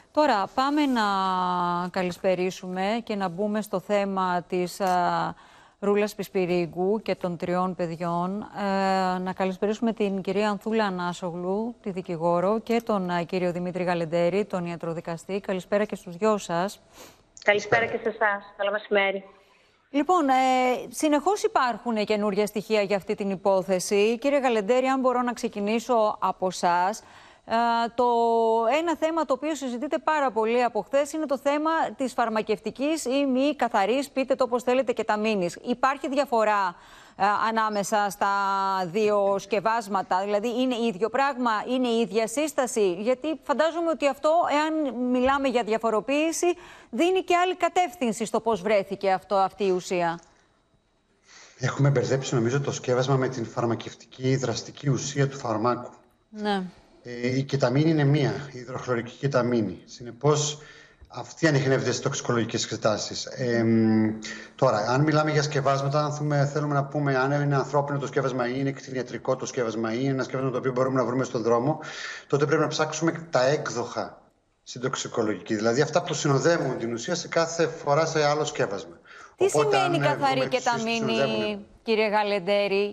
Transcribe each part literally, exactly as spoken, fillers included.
Τώρα πάμε να καλησπερίσουμε και να μπούμε στο θέμα της α, Ρούλας Πισπυρίγκου και των τριών παιδιών. Ε, να καλησπερίσουμε την κυρία Ανθούλα Ανάσογλου, τη δικηγόρο, και τον α, κύριο Δημήτρη Γαλεντέρη, τον ιατροδικαστή. Καλησπέρα και στους δυο σας. Καλησπέρα και σε εσάς. Καλό μεσημέρι. Λοιπόν, ε, συνεχώς υπάρχουν καινούργια στοιχεία για αυτή την υπόθεση. Κύριε Γαλεντέρη, αν μπορώ να ξεκινήσω από εσάς. Uh, το ένα θέμα το οποίο συζητείται πάρα πολύ από χθες είναι το θέμα της φαρμακευτικής ή μη καθαρής, πείτε το όπως θέλετε, κεταμίνης. Υπάρχει διαφορά uh, ανάμεσα στα δύο σκευάσματα, δηλαδή είναι ίδιο πράγμα, είναι η ίδια σύσταση? Γιατί φαντάζομαι ότι αυτό, εάν μιλάμε για διαφοροποίηση, δίνει και άλλη κατεύθυνση στο πώς βρέθηκε αυτό, αυτή η ουσία. Έχουμε μπερδέψει νομίζω το σκεύασμα με την φαρμακευτική δραστική ουσία του φαρμάκου. Ναι. Ε, η κεταμίνη είναι μία, η υδροχλωρική κεταμίνη. Συνεπώς, αυτή ανιχνεύεται στις τοξικολογικές εξετάσεις. Ε, τώρα, αν μιλάμε για σκευάσματα, αν θέλουμε, θέλουμε να πούμε αν είναι ανθρώπινο το σκεύασμα ή είναι κτηνιατρικό το σκεύασμα ή είναι ένα σκεύασμα το οποίο μπορούμε να βρούμε στον δρόμο, τότε πρέπει να ψάξουμε τα έκδοχα στην τοξικολογική. Δηλαδή αυτά που συνοδεύουν την ουσία σε κάθε φορά σε άλλο σκεύασμα. Τι Οπότε, σημαίνει αν, καθαρή κεταμίνη, κύριε Γαλεντέρη?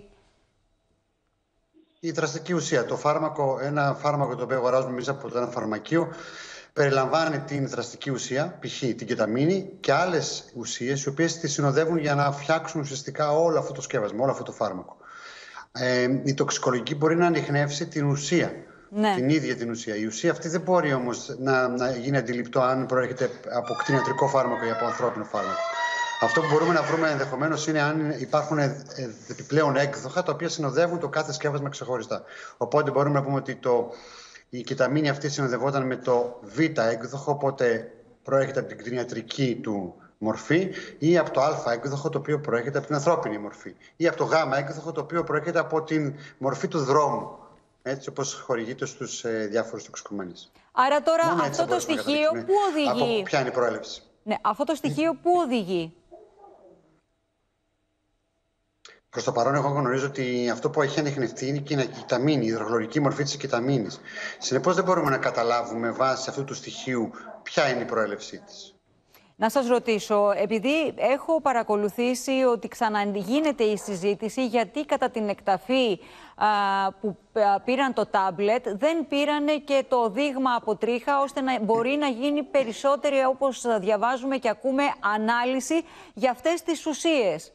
Η δραστική ουσία. Το φάρμακο, ένα φάρμακο το οποίο αγοράζουμε εμείς από ένα φαρμακείο, περιλαμβάνει την δραστική ουσία, π.χ. την κεταμίνη και άλλες ουσίες, οι οποίες τη συνοδεύουν για να φτιάξουν ουσιαστικά όλο αυτό το σκεύασμα, όλο αυτό το φάρμακο. Ε, η τοξικολογική μπορεί να ανιχνεύσει την ουσία. Ναι. Την ίδια την ουσία. Η ουσία αυτή δεν μπορεί όμως να, να γίνει αντιληπτό αν προέρχεται από κτηνιατρικό φάρμακο ή από ανθρώπινο φάρμακο. Αυτό που μπορούμε να βρούμε ενδεχομένως είναι αν υπάρχουν επιπλέον έκδοχα τα οποία συνοδεύουν το κάθε σκεύασμα ξεχωριστά. Οπότε μπορούμε να πούμε ότι το, η κεταμίνη αυτή συνοδευόταν με το β έκδοχο, οπότε προέρχεται από την κτηνιατρική του μορφή, ή από το α έκδοχο το οποίο προέρχεται από την ανθρώπινη μορφή, ή από το γ έκδοχο το οποίο προέρχεται από την μορφή του δρόμου, έτσι όπως χορηγείται στους ε, διάφορους τοξικομανείς. Άρα τώρα Μόνο αυτό το στοιχείο πού οδηγεί? Από ποια είναι η προέλευση? Ναι, αυτό το στοιχείο πού οδηγεί? Προς το παρόν, εγώ γνωρίζω ότι αυτό που έχει ανιχνευτεί είναι και η κεταμίνη, η υδροχλωρική μορφή της κεταμίνης. Συνεπώς, δεν μπορούμε να καταλάβουμε βάσει αυτού του στοιχείου ποια είναι η προέλευσή της. Να σας ρωτήσω, επειδή έχω παρακολουθήσει ότι ξαναγίνεται η συζήτηση, γιατί κατά την εκταφή α, που πήραν το τάμπλετ δεν πήρανε και το δείγμα από τρίχα, ώστε να μπορεί να γίνει περισσότερη, όπως διαβάζουμε και ακούμε, ανάλυση για αυτές τις ουσίες.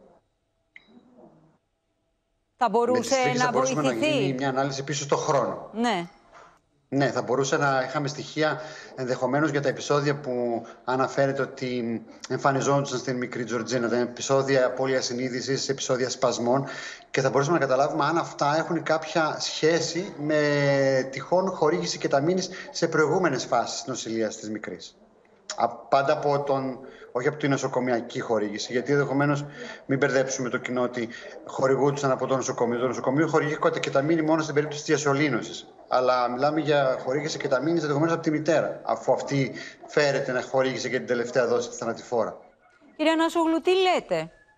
Θα μπορούσε να θα βοηθηθεί. Να γίνει μια ανάλυση πίσω στο χρόνο. Ναι. Ναι, θα μπορούσε να είχαμε στοιχεία ενδεχομένως για τα επεισόδια που αναφέρεται ότι εμφανιζόντουσαν στην μικρή Τζορτζίνα. Τα επεισόδια απώλειας συνείδησης, επεισόδια σπασμών, και θα μπορούσαμε να καταλάβουμε αν αυτά έχουν κάποια σχέση με τυχόν χορήγηση κεταμίνης σε προηγούμενες φάσεις νοσηλείας της μικρής. Πάντα από τον, όχι από την νοσοκομιακή χορήγηση, γιατί ενδεχομένως μην μπερδέψουμε το κοινό ότι χορηγούνταν από το νοσοκομείο. Το νοσοκομείο χορηγεί κεταμίνη μόνο στην περίπτωση της διασωλήνωσης. Αλλά μιλάμε για χορήγηση κεταμίνης ενδεχομένως από τη μητέρα, αφού αυτή φέρεται να χορήγησε και την τελευταία δόση της θανατηφόρα. Κύριε Ανάσογλου, τι λέτε?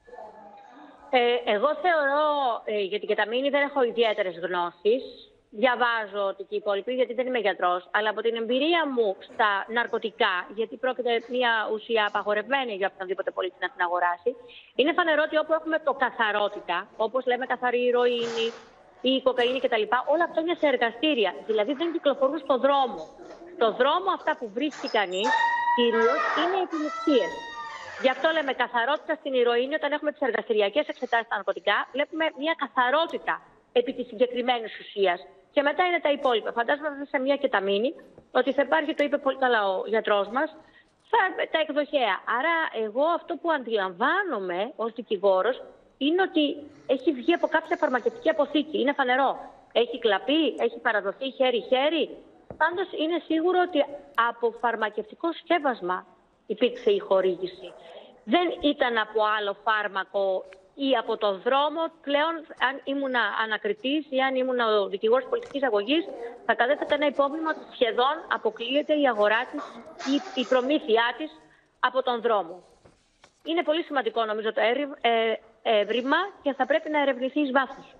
Ε, εγώ θεωρώ ε, για την κεταμίνη δεν έχω ιδιαίτερες γνώσεις. Διαβάζω ότι και οι υπόλοιποι, γιατί δεν είμαι γιατρός, αλλά από την εμπειρία μου στα ναρκωτικά, γιατί πρόκειται μια ουσία απαγορευμένη για οποιονδήποτε πολίτη να την αγοράσει, είναι φανερό ότι όπου έχουμε το καθαρότητα, όπως λέμε καθαρή ηρωίνη ή η κοκαίνη κτλ., όλα αυτά είναι σε εργαστήρια. Δηλαδή δεν κυκλοφορούν στον δρόμο. Στον δρόμο αυτά που βρίσκει κανείς κυρίως είναι επιληψίες. Γι' αυτό λέμε καθαρότητα στην ηρωίνη. Όταν έχουμε τις εργαστηριακές εξετάσεις στα ναρκωτικά, βλέπουμε μια καθαρότητα επί της συγκεκριμένης ουσίας. Και μετά είναι τα υπόλοιπα. Φαντάζομαι σε μια κεταμίνη ότι θα υπάρχει, το είπε πολύ καλά ο γιατρός μας, θα, τα εκδοχέα. Άρα εγώ αυτό που αντιλαμβάνομαι ως δικηγόρος είναι ότι έχει βγει από κάποια φαρμακευτική αποθήκη. Είναι φανερό. Έχει κλαπεί, έχει παραδοθεί χέρι-χέρι. Πάντως είναι σίγουρο ότι από φαρμακευτικό σκεύασμα υπήρξε η χορήγηση. Δεν ήταν από άλλο φάρμακο ή από τον δρόμο. Πλέον, αν ήμουν ανακριτής ή αν ήμουν ο δικηγόρος πολιτικής αγωγής, θα κατέθετα ένα υπόβλημα ότι σχεδόν αποκλείεται η αγορά της ή η προμήθειά της από τον δρόμο. Είναι πολύ σημαντικό νομίζω το έβριμα και θα πρέπει να ερευνηθεί εις βάθος.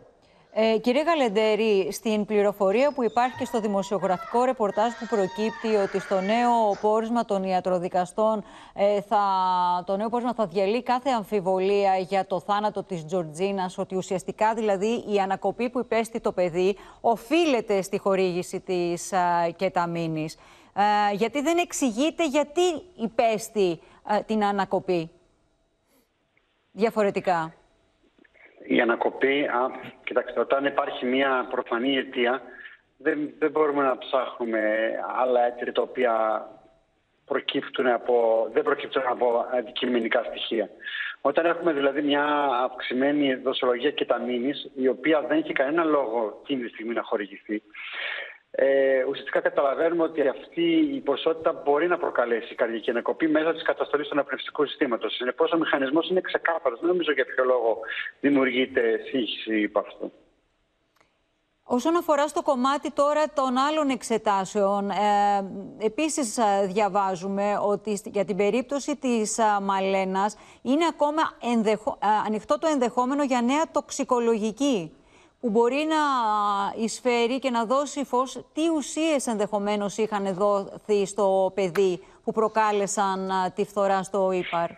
Ε, κύριε Γαλεντέρη, στην πληροφορία που υπάρχει και στο δημοσιογραφικό ρεπορτάζ που προκύπτει ότι στο νέο πόρισμα των ιατροδικαστών ε, θα, το νέο πόρισμα θα διαλύει κάθε αμφιβολία για το θάνατο της Τζορτζίνας, ότι ουσιαστικά δηλαδή η ανακοπή που υπέστη το παιδί οφείλεται στη χορήγηση της α, κεταμίνης. Ε, γιατί δεν εξηγείται γιατί υπέστη α, την ανακοπή διαφορετικά. Η ανακοπή, α, κοιτάξτε, όταν υπάρχει μια προφανή αιτία, δεν, δεν μπορούμε να ψάχνουμε άλλα αίτια τα οποία προκύπτουν από, δεν προκύπτουν από αντικειμενικά στοιχεία. Όταν έχουμε δηλαδή μια αυξημένη δοσολογία κεταμίνης, η οποία δεν έχει κανένα λόγο εκείνη τη στιγμή να χορηγηθεί, Ε, ουσιαστικά καταλαβαίνουμε ότι αυτή η ποσότητα μπορεί να προκαλέσει καρδιακή ανακοπή μέσα τη καταστολή του αναπνευστικού συστήματος. Συνεπώς, ο μηχανισμός είναι ξεκάθαρος. Δεν νομίζω για ποιο λόγο δημιουργείται σύγχυση από αυτό. Όσον αφορά στο κομμάτι τώρα των άλλων εξετάσεων, ε, επίσης ε, διαβάζουμε ότι για την περίπτωση της ε, Μαλένας είναι ακόμα ενδεχο, ε, ανοιχτό το ενδεχόμενο για νέα τοξικολογική, που μπορεί να εισφέρει και να δώσει φως τι ουσίες ενδεχομένως είχαν δοθεί στο παιδί που προκάλεσαν τη φθορά στο ύπαρ.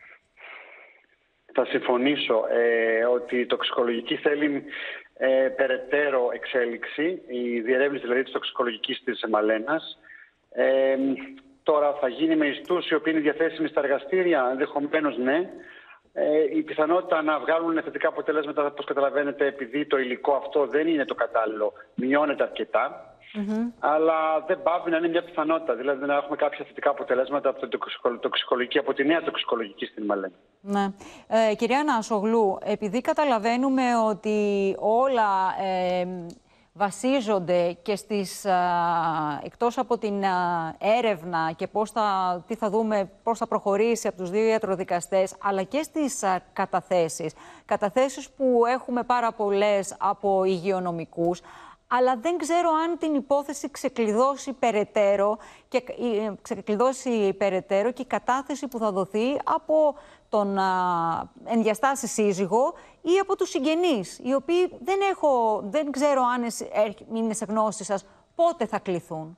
Θα συμφωνήσω ε, ότι η τοξικολογική θέλει ε, περαιτέρω εξέλιξη, η διερεύνηση δηλαδή της τοξικολογικής της Μαλένας. Ε, τώρα θα γίνει με ιστούς οι οποίοι είναι διαθέσιμοι στα εργαστήρια, ενδεχομένως ναι. Ε, η πιθανότητα να βγάλουν θετικά αποτελέσματα, όπως καταλαβαίνετε, επειδή το υλικό αυτό δεν είναι το κατάλληλο, μειώνεται αρκετά. Mm-hmm. Αλλά δεν πάβει να είναι μια πιθανότητα. Δηλαδή να έχουμε κάποια θετικά αποτελέσματα από, το τοξικολογική, από τη νέα τοξικολογική στην Μαλένα. Ναι. Ε, κυρία Νασογλού, επειδή καταλαβαίνουμε ότι όλα ε, βασίζονται και στις, α, εκτός από την α, έρευνα και πώς θα, τι θα δούμε, πώς θα προχωρήσει από τους δύο ιατροδικαστές, αλλά και στις α, καταθέσεις. Καταθέσεις που έχουμε πάρα πολλές από υγειονομικούς, αλλά δεν ξέρω αν την υπόθεση ξεκλειδώσει περαιτέρω και, ε, ξεκλειδώσει περαιτέρω και η κατάθεση που θα δοθεί από τον α, ενδιαστάση σύζυγο ή από τους συγγενείς, οι οποίοι δεν, έχω, δεν ξέρω αν είναι σε γνώση σας πότε θα κληθούν.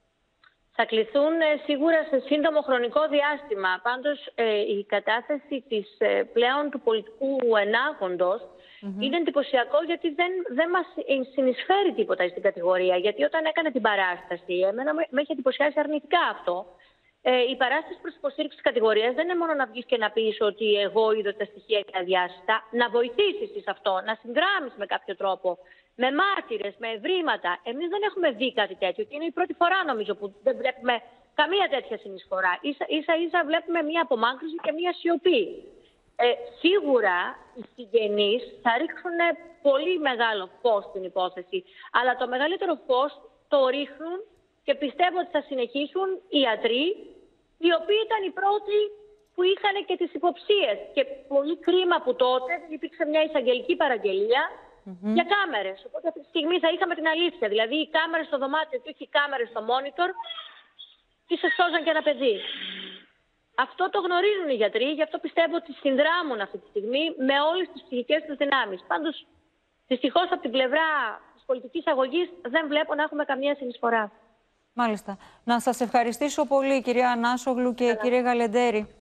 Θα κληθούν ε, σίγουρα σε σύντομο χρονικό διάστημα. Πάντως ε, η κατάθεση της, ε, πλέον του πολιτικού ενάγοντος mm-hmm. είναι εντυπωσιακό, γιατί δεν, δεν μας συνεισφέρει τίποτα στην κατηγορία. Γιατί όταν έκανε την παράσταση, εμένα με, με έχει εντυπωσιάσει αρνητικά αυτό. Ε, η παράσταση προς υποστήριξη της κατηγορίας δεν είναι μόνο να βγεις και να πεις ότι εγώ είδα τα στοιχεία και αδιάστατα, να βοηθήσεις σε αυτό, να συνδράμεις με κάποιο τρόπο, με μάρτυρες, με ευρήματα. Εμείς δεν έχουμε δει κάτι τέτοιο και είναι η πρώτη φορά νομίζω που δεν βλέπουμε καμία τέτοια συνεισφορά. Ίσα ίσα, ίσα βλέπουμε μία απομάκρυνση και μία σιωπή. Ε, σίγουρα οι συγγενείς θα ρίξουν πολύ μεγάλο φως στην υπόθεση, αλλά το μεγαλύτερο φως το ρίχνουν και πιστεύω ότι θα συνεχίσουν οι ιατροί, οι οποίοι ήταν οι πρώτοι που είχαν και τις υποψίες. Και πολύ κρίμα που τότε υπήρξε μια εισαγγελική παραγγελία mm-hmm. για κάμερες. Οπότε αυτή τη στιγμή θα είχαμε την αλήθεια. Δηλαδή οι κάμερες στο δωμάτιο και όχι οι κάμερες στο monitor, τι σε σώζαν και ένα παιδί. Αυτό το γνωρίζουν οι γιατροί, γι' αυτό πιστεύω ότι συνδράμουν αυτή τη στιγμή με όλες τις ψυχικές τους δυνάμεις. Πάντως, δυστυχώς από την πλευρά της πολιτικής αγωγής δεν βλέπω να έχουμε καμία συνεισφορά. Μάλιστα. Να σας ευχαριστήσω πολύ, κυρία Νάσογλου και Καλά. Κύριε Γαλεντέρη.